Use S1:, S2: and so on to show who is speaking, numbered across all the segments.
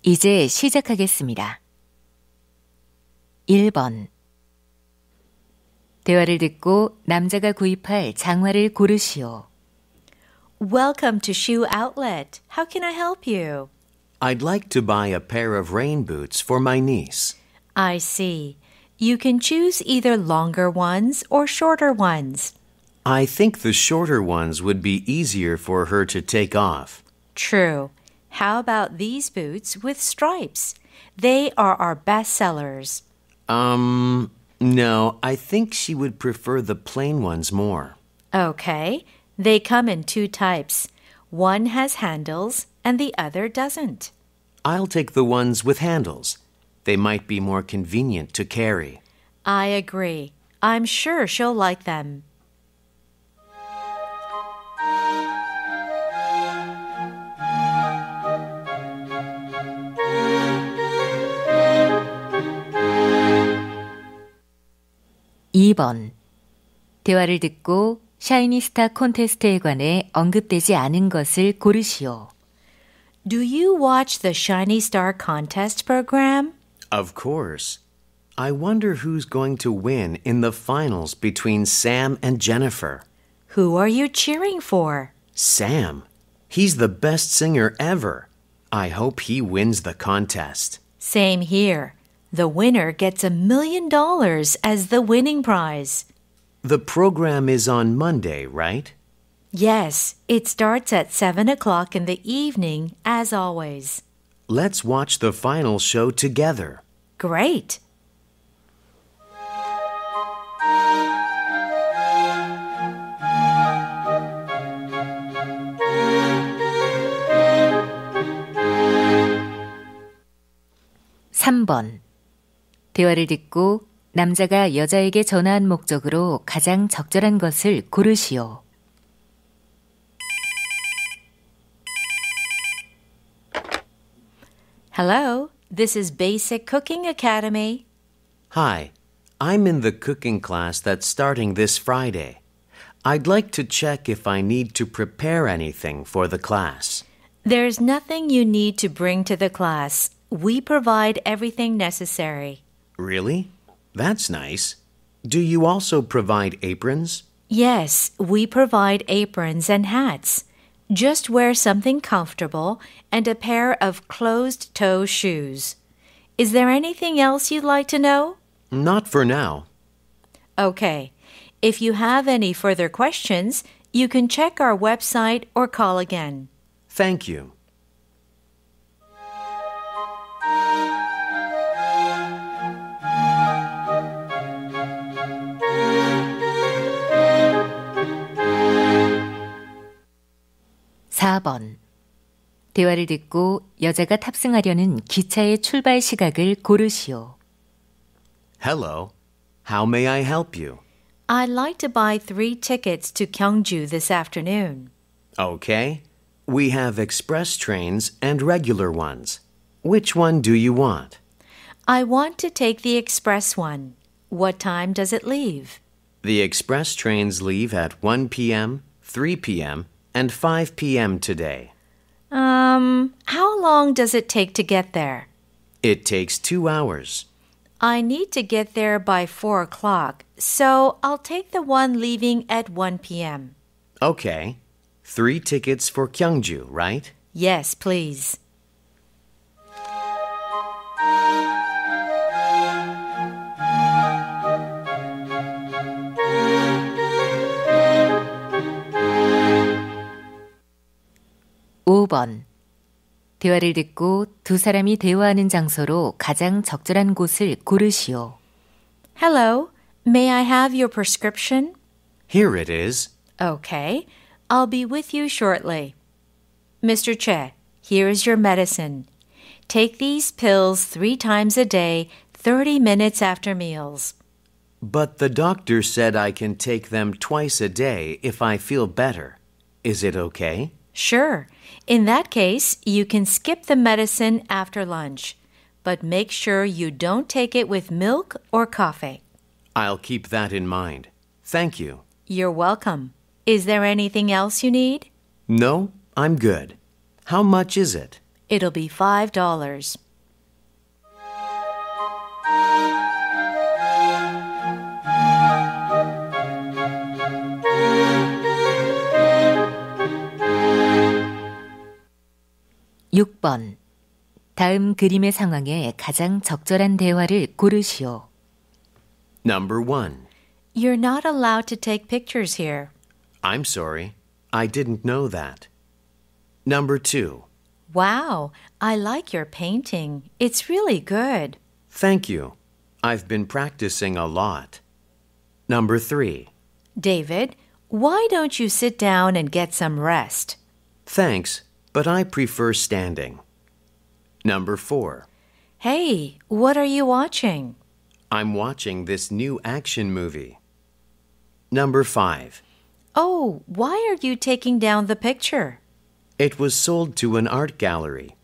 S1: 이제 시작하겠습니다. 1번. 대화를 듣고 남자가 구입할 장화를 고르시오.
S2: Welcome to Shoe Outlet. How can I help you?
S3: I'd like to buy a pair of rain boots for my niece.
S2: I see. You can choose either longer ones or shorter ones.
S3: I think the shorter ones would be easier for her to take off.
S2: True. How about these boots with stripes? They are our best sellers.
S3: No, I think she would prefer the plain ones more.
S2: Okay. They come in two types. One has handles and the other doesn't.
S3: I'll take the ones with handles. They might be more convenient to carry.
S2: I agree. I'm sure she'll like them.
S1: (2번) 대화를 듣고 샤이니스타 콘테스트에 관해 언급되지 않은 것을 고르시오.
S2: Do you watch the Shiny Star Contest program?
S3: Of course. I wonder who's going to win in the finals between Sam and Jennifer.
S2: Who are you cheering for?
S3: Sam. He's the best singer ever. I hope he wins the contest.
S2: Same here. The winner gets $1 million as the winning prize.
S3: The program is on Monday, right?
S2: Yes, it starts at 7 o'clock in the evening, as always.
S3: Let's watch the final show together.
S2: Great.
S1: (3번) 대화를 듣고 남자가 여자에게 전화한 목적으로 가장 적절한 것을 고르시오.
S2: Hello, this is Basic Cooking Academy.
S3: Hi, I'm in the cooking class that's starting this Friday. I'd like to check if I need to prepare anything for the class.
S2: There's nothing you need to bring to the class. We provide everything necessary.
S3: Really? That's nice. Do you also provide aprons?
S2: Yes, we provide aprons and hats. Just wear something comfortable and a pair of closed-toe shoes. Is there anything else you'd like to know?
S3: Not for now.
S2: Okay. If you have any further questions, you can check our website or call again.
S3: Thank you.
S1: (4번) 대화를 듣고 여자가 탑승하려는 기차의 출발 시각을 고르시오.
S3: Hello. How may I help you?
S2: I'd like to buy 3 tickets to Gyeongju this afternoon.
S3: Okay. We have express trains and regular ones. Which one do you want?
S2: I want to take the express one. What time does it leave?
S3: The express trains leave at 1 p.m., 3 p.m., and 5 p.m. today.
S2: How long does it take to get there?
S3: It takes 2 hours.
S2: I need to get there by 4 o'clock, so I'll take the one leaving at 1 p.m.
S3: Okay. 3 tickets for Gyeongju, right?
S2: Yes, please.
S1: (5번) 대화를 듣고 두 사람이 대화하는 장소로 가장 적절한 곳을 고르시오.
S2: Hello, may I have your prescription?
S3: Here it is.
S2: Okay, I'll be with you shortly. Mr. Che, here is your medicine. Take these pills 3 times a day, 30 minutes after meals.
S3: But the doctor said I can take them twice a day if I feel better. Is it okay?
S2: Sure. In that case, you can skip the medicine after lunch, but make sure you don't take it with milk or coffee.
S3: I'll keep that in mind. Thank you.
S2: You're welcome. Is there anything else you need?
S3: No, I'm good. How much is it?
S2: It'll be $5.
S1: 6번. 다음 그림의 상황에 가장 적절한 대화를 고르시오.
S3: Number 1.
S2: You're not allowed to take pictures here.
S3: I'm sorry. I didn't know that. Number 2.
S2: Wow, I like your painting. It's really good.
S3: Thank you. I've been practicing a lot. Number 3.
S2: David, why don't you sit down and get some rest?
S3: Thanks, but I prefer standing. Number 4.
S2: Hey, what are you watching?
S3: I'm watching this new action movie. Number 5.
S2: Oh, why are you taking down the picture?
S3: It was sold to an art gallery.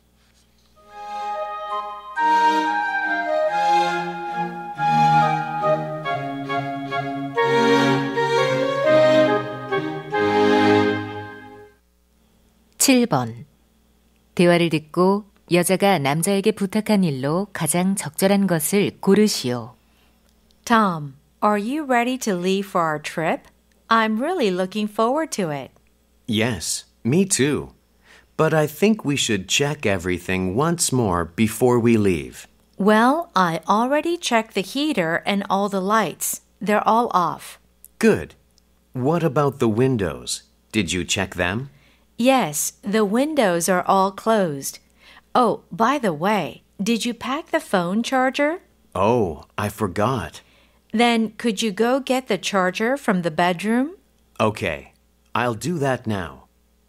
S1: (7번) 대화를 듣고 여자가 남자에게 부탁한 일로 가장 적절한 것을 고르시오.
S2: Tom, are you ready to leave for our trip? I'm really looking forward to it.
S3: Yes, me too. But I think we should check everything once more before we leave.
S2: Well, I already checked the heater and all the lights. They're all off.
S3: Good. What about the windows? Did you check them?
S2: Yes, the windows are all closed. Oh, by the way, did you pack the phone charger?
S3: Oh, I forgot.
S2: Then could you go get the charger from the bedroom?
S3: Okay, I'll do that now.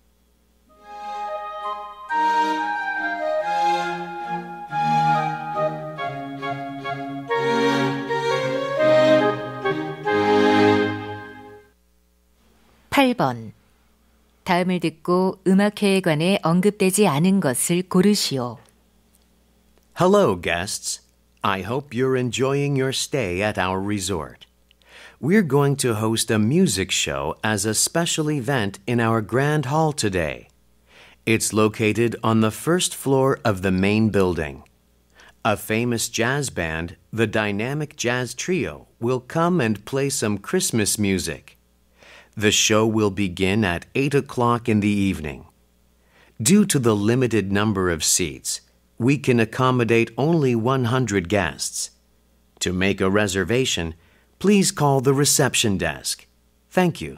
S1: (8번) 다음을 듣고 음악회에 관해 언급되지 않은 것을 고르시오.
S3: Hello, guests. I hope you're enjoying your stay at our resort. We're going to host a music show as a special event in our grand hall today. It's located on the first floor of the main building. A famous jazz band, the Dynamic Jazz Trio, will come and play some Christmas music. The show will begin at 8 o'clock in the evening. Due to the limited number of seats, we can accommodate only 100 guests. To make a reservation, please call the reception desk. Thank you.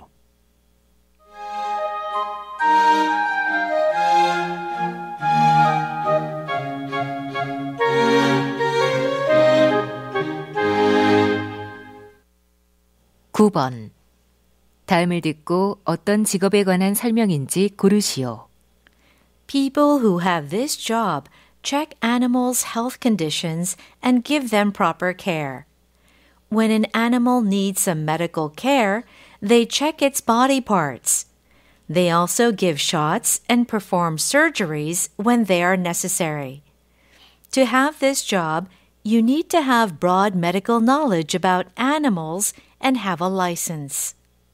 S1: (9번) 다음을 듣고 어떤 직업에 관한 설명인지 고르시오.
S2: People who have this job check animals' health conditions and give them proper care. When an animal needs some medical care, they check its body parts. They also give shots and perform surgeries when they are necessary. To have this job, you need to have broad medical knowledge about animals and have a license.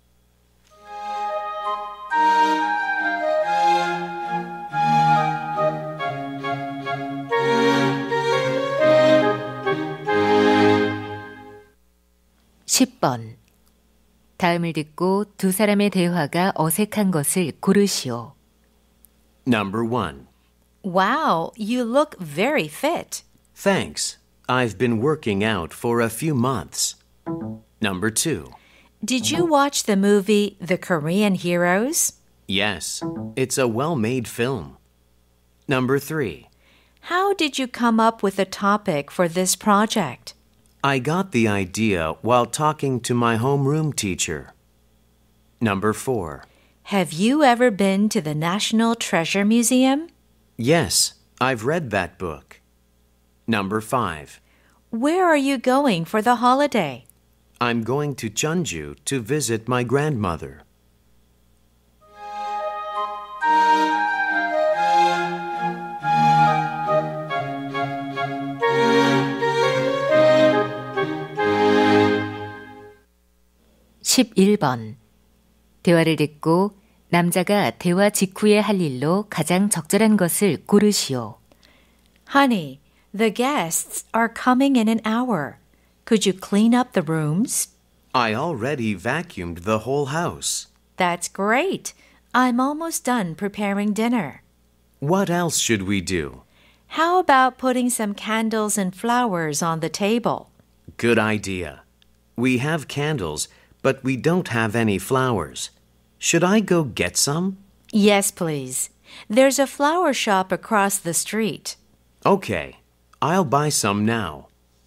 S1: (10번) 다음을 듣고 두 사람의 대화가 어색한 것을 고르시오.
S3: Number 1.
S2: Wow, you look very fit.
S3: Thanks. I've been working out for a few months. Number 2.
S2: Did you watch the movie The Korean Heroes?
S3: Yes, it's a well-made film. Number 3.
S2: How did you come up with a topic for this project?
S3: I got the idea while talking to my homeroom teacher. Number 4.
S2: Have you ever been to the National Treasure Museum?
S3: Yes, I've read that book. Number 5.
S2: Where are you going for the holiday?
S3: I'm going to Jeonju to visit my grandmother. (11번) 대화를 듣고
S1: 남자가 대화 직후에 할 일로 가장 적절한 것을 고르시오.
S2: Honey, the guests are coming in an hour. Could you clean up the rooms?
S3: I already vacuumed the whole house.
S2: That's great. I'm almost done preparing dinner.
S3: What else should we do?
S2: How about putting some candles and flowers on the table?
S3: Good idea. We have candles, but we don't have any flowers. Should I go get some?
S2: Yes, please. There's a flower shop across the street.
S3: Okay, I'll buy some now.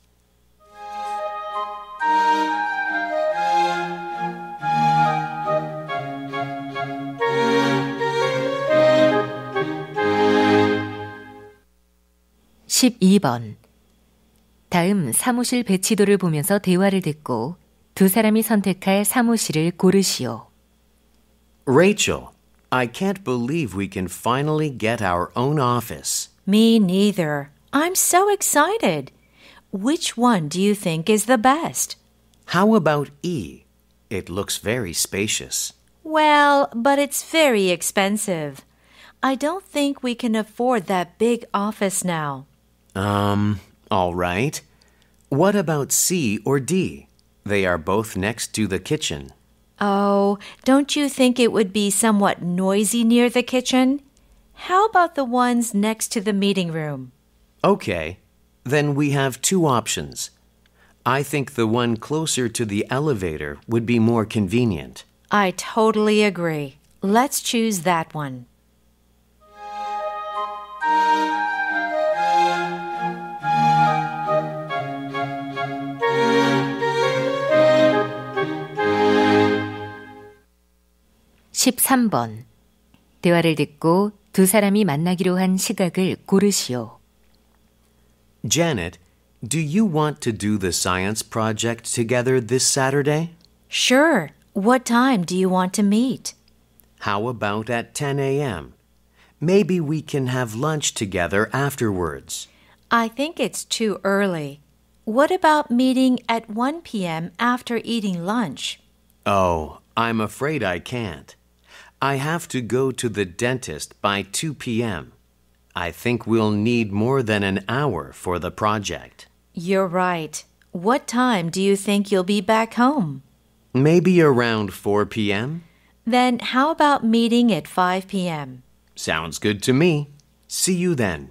S1: (12번) 다음 사무실 배치도를 보면서 대화를 듣고 두 사람이 선택할 사무실을 고르시오.
S3: Rachel, I can't believe we can finally get our own office.
S2: Me neither. I'm so excited. Which one do you think is the best?
S3: How about E? It looks very spacious.
S2: Well, but it's very expensive. I don't think we can afford that big office now.
S3: All right. What about C or D? They are both next to the kitchen.
S2: Oh, don't you think it would be somewhat noisy near the kitchen? How about the ones next to the meeting room?
S3: Okay, then we have two options. I think the one closer to the elevator would be more convenient.
S2: I totally agree. Let's choose that one.
S1: (13번) 대화를 듣고 두 사람이 만나기로 한 시각을 고르시오.
S3: Janet, do you want to do the science project together this Saturday?
S2: Sure. What time do you want to meet?
S3: How about at 10 a.m.? Maybe we can have lunch together afterwards.
S2: I think it's too early. What about meeting at 1 p.m. after eating lunch?
S3: Oh, I'm afraid I can't. I have to go to the dentist by 2 p.m. I think we'll need more than an hour for the project.
S2: You're right. What time do you think you'll be back home?
S3: Maybe around 4 p.m.?
S2: Then how about meeting at 5 p.m.?
S3: Sounds good to me. See you then.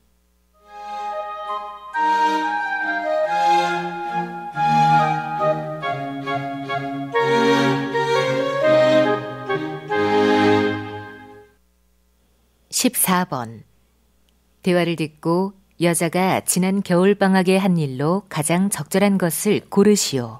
S1: (14번) 대화를 듣고 여자가 지난 겨울방학에 한 일로 가장 적절한 것을 고르시오.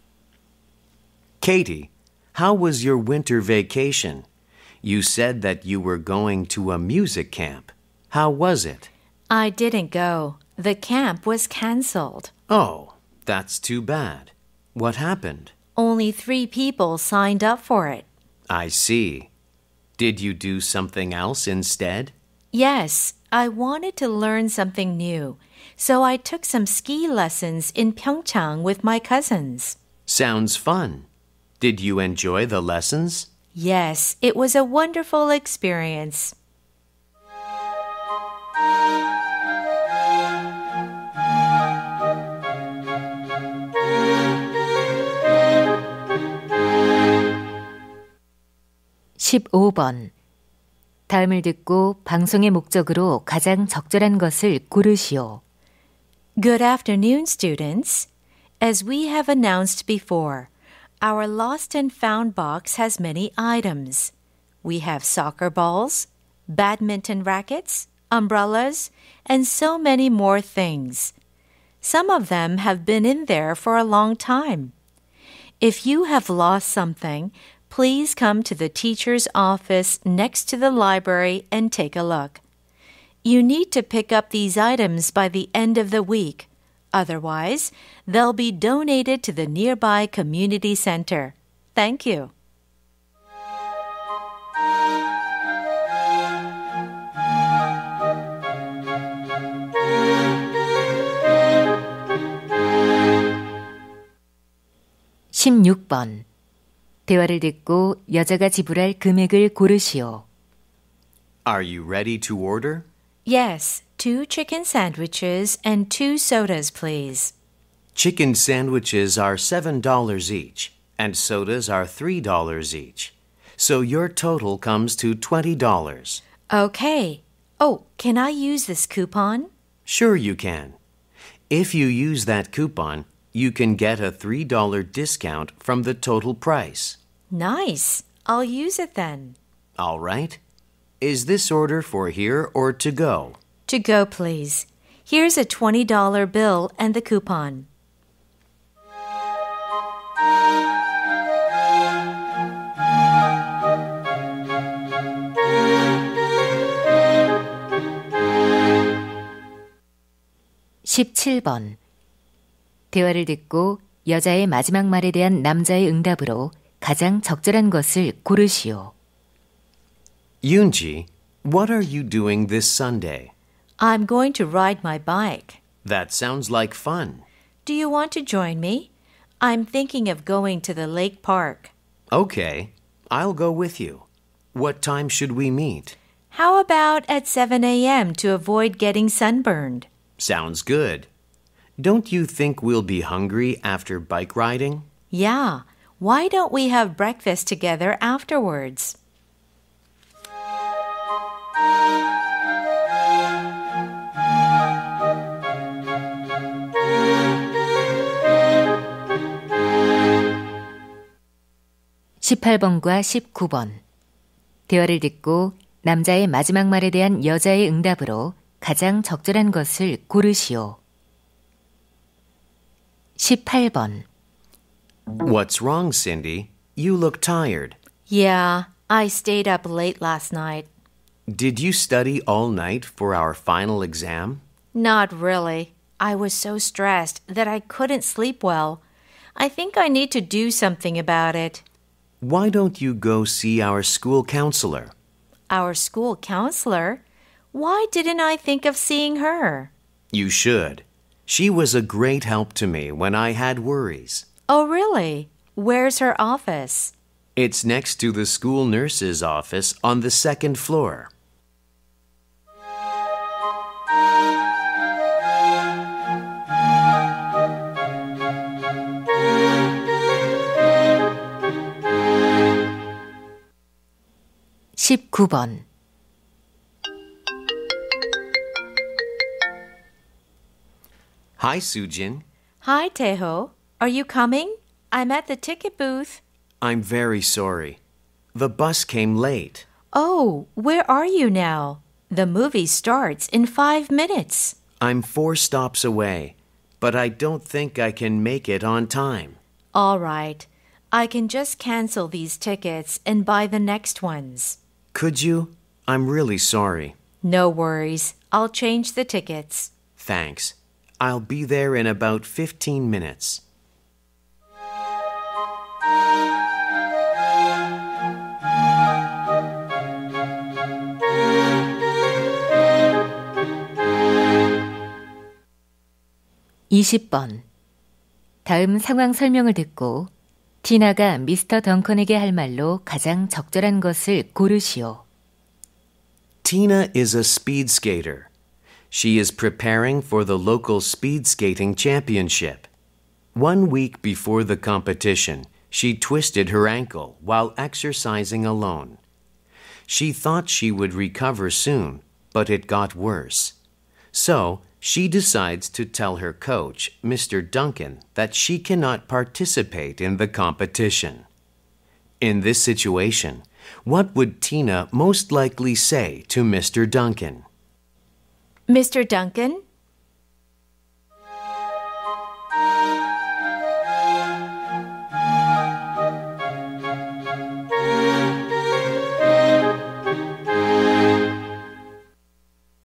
S3: Katie, how was your winter vacation? You said that you were going to a music camp. How was it?
S2: I didn't go. The camp was canceled.
S3: Oh, that's too bad. What happened?
S2: Only 3 people signed up for it.
S3: I see. Did you do something else instead?
S2: Yes, I wanted to learn something new, so I took some ski lessons in Pyeongchang with my cousins.
S3: Sounds fun. Did you enjoy the lessons?
S2: Yes, it was a wonderful experience.
S1: (15번) 다음을 듣고 방송의 목적으로 가장 적절한 것을 고르시오.
S2: Good afternoon, students. As we have announced before, our Lost and Found box has many items. We have soccer balls, badminton rackets, umbrellas, and so many more things. Some of them have been in there for a long time. If you have lost something, please come to the teacher's office next to the library and take a look. You need to pick up these items by the end of the week. Otherwise, they'll be donated to the nearby community center. Thank you.
S1: (16번) 대화를 듣고 여자가 지불할 금액을 고르시오.
S3: Are you ready to order?
S2: Yes, 2 chicken sandwiches and 2 sodas, please.
S3: Chicken sandwiches are $7 each, and sodas are $3 each. So your total comes to $20.
S2: Okay. Oh, can I use this coupon?
S3: Sure you can. If you use that coupon, you can get a $3 discount from the total price.
S2: Nice. I'll use it then.
S3: All right. Is this order for here or to go?
S2: To go, please. Here's a $20 bill and the coupon.
S1: (17번) 대화를 듣고 여자의 마지막 말에 대한 남자의 응답으로 가장 적절한 것을 고르시오.
S3: Yoonji, what are you doing this Sunday?
S2: I'm going to ride my bike.
S3: That sounds like fun.
S2: Do you want to join me? I'm thinking of going to the lake park.
S3: Okay, I'll go with you. What time should we meet?
S2: How about at 7 a.m. to avoid getting sunburned?
S3: Sounds good. Don't you think we'll be hungry after bike riding?
S2: Yeah. Why don't we have breakfast together afterwards?
S1: (18번과 19번) 대화를 듣고 남자의 마지막 말에 대한 여자의 응답으로 가장 적절한 것을 고르시오. 18번
S3: What's wrong, Cindy? You look tired.
S2: Yeah, I stayed up late last night.
S3: Did you study all night for our final exam?
S2: Not really. I was so stressed that I couldn't sleep well. I think I need to do something about it.
S3: Why don't you go see our school counselor?
S2: Our school counselor? Why didn't I think of seeing her?
S3: You should. She was a great help to me when I had worries.
S2: Oh, really? Where's her office?
S3: It's next to the school nurse's office on the second floor.
S1: (19번)
S3: Hi, Sujin.
S2: Hi, Taeho. Are you coming? I'm at the ticket booth.
S3: I'm very sorry. The bus came late.
S2: Oh, where are you now? The movie starts in 5 minutes.
S3: I'm 4 stops away, but I don't think I can make it on time.
S2: All right. I can just cancel these tickets and buy the next ones.
S3: Could you? I'm really sorry.
S2: No worries. I'll change the tickets.
S3: Thanks. I'll be there in about 15 minutes.
S1: (20번) 다음 상황 설명을 듣고 티나가 미스터 덩컨에게 할 말로 가장 적절한 것을 고르시오.
S3: Tina is a speed skater. She is preparing for the local speed skating championship. 1 week before the competition, she twisted her ankle while exercising alone. She thought she would recover soon, but it got worse. So, she decides to tell her coach, Mr. Duncan, that she cannot participate in the competition. In this situation, what would Tina most likely say to Mr. Duncan?
S2: Mr. Duncan,